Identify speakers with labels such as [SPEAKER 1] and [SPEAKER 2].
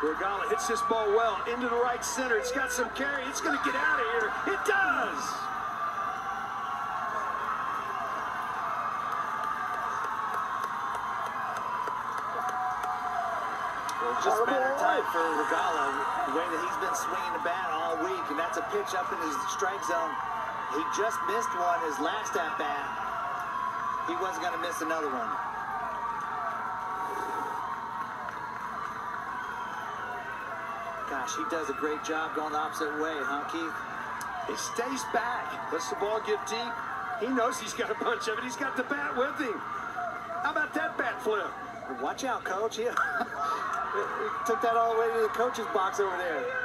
[SPEAKER 1] Regala hits this ball well into the right center. It's got some carry. It's going to get out of here. It does.
[SPEAKER 2] Well, just a matter of time for Regala, the way that he's been swinging the bat all week, and that's a pitch up in his strike zone. He just missed one his last at-bat. He wasn't going to miss another one. Gosh, he does a great job going the opposite way, huh, Keith?
[SPEAKER 1] He stays back, lets the ball get deep. He knows he's got a bunch of it. He's got the bat with him. How about that bat flip?
[SPEAKER 2] Watch out, Coach. He took that all the way to the coach's box over there.